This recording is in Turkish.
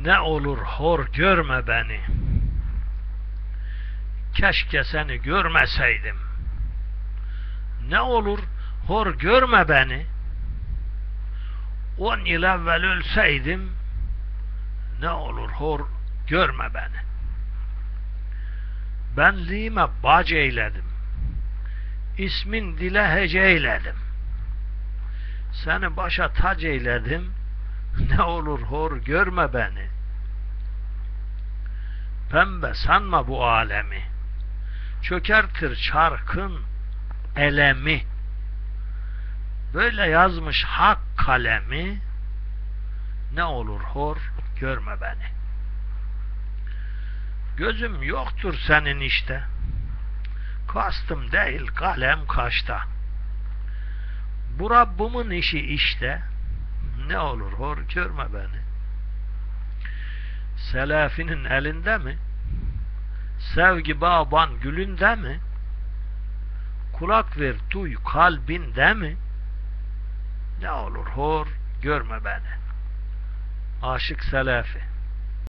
Ne olur hor görme beni. Keşke seni görmeseydim. Ne olur hor görme beni. 10 yıl evvel ölseydim. Ne olur hor görme beni. Benliğime bac eyledim. İsmin dile hece eyledim. Seni başa tac eyledim. Ne olur hor görme beni. Pembe sanma bu alemi. Çökertir çarkın elemi. Böyle yazmış hak kalemi. Ne olur hor görme beni. Gözüm yoktur senin işte. Kastım değil kalem kaşta. Bu Rabbimin işi işte. Ne olur hor görme beni. Selafinin elinde mi? Sevgi baban gülünde mi? Kulak ver duy kalbinde mi? Ne olur hor görme beni. Aşık Selafi.